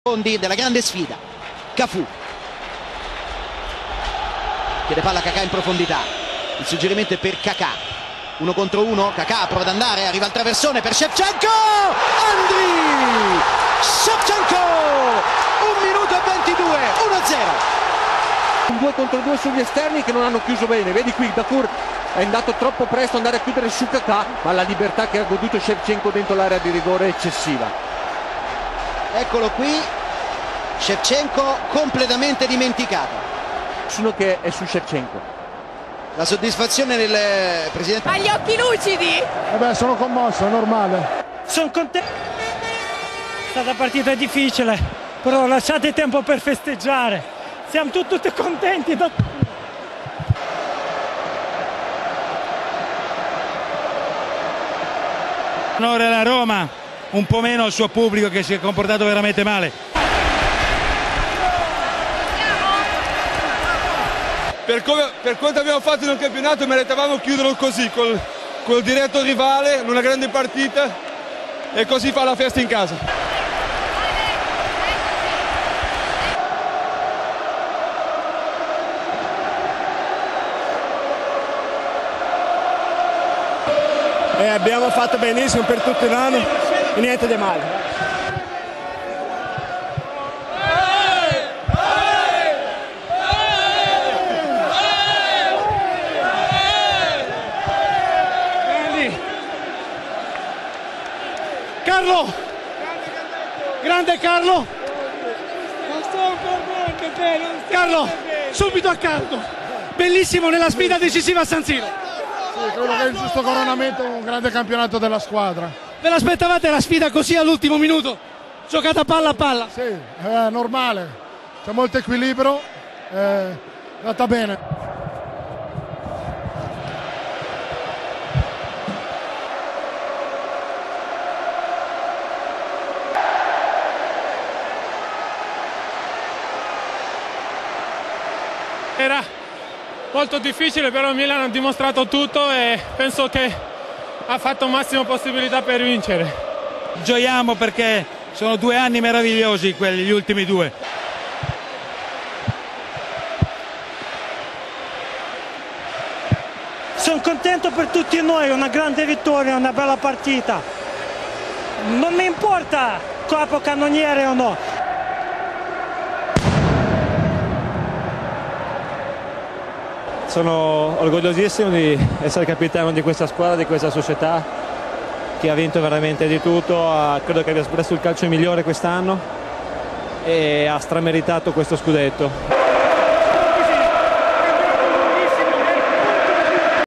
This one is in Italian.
Della grande sfida. Cafu chiede palla a Kakà in profondità, il suggerimento è per Kakà, 1 contro 1, Kakà prova ad andare, arriva il traversone per Shevchenko, Andriy Shevchenko, 1 minuto e 22, 1-0. Un 2 contro 2 sugli esterni che non hanno chiuso bene, vedi qui Dakur è andato troppo presto ad andare a chiudere su Kakà, ma la libertà che ha goduto Shevchenko dentro l'area di rigore è eccessiva. Eccolo qui, Shevchenko completamente dimenticato. Nessuno che è su Shevchenko. La soddisfazione del presidente. Ha gli occhi lucidi? Sono commosso, è normale. Sono contento. È stata partita difficile, però lasciate tempo per festeggiare. Siamo tutti contenti. Onore alla Roma, un po' meno al suo pubblico che si è comportato veramente male. Per quanto abbiamo fatto nel campionato meritavamo chiuderlo così, col diretto rivale, in una grande partita, e così fa la festa in casa. Abbiamo fatto benissimo per tutto l'anno e niente di male. Carlo! Grande Carlo! Carlo, subito a caldo! Bellissimo nella sfida decisiva a San Siro! Sì, credo che è il giusto coronamento, un grande campionato della squadra. Ve l'aspettavate la sfida così all'ultimo minuto? Giocata palla a palla? Sì, è normale, c'è molto equilibrio, è andata bene. Era molto difficile, però il Milan ha dimostrato tutto e penso che ha fatto massima possibilità per vincere. Gioiamo perché sono 2 anni meravigliosi quelli, gli ultimi 2. Sono contento per tutti noi, una grande vittoria, una bella partita. Non mi importa capocannoniere o no. Sono orgogliosissimo di essere capitano di questa squadra, di questa società che ha vinto veramente di tutto, credo che abbia espresso il calcio migliore quest'anno e ha strameritato questo scudetto.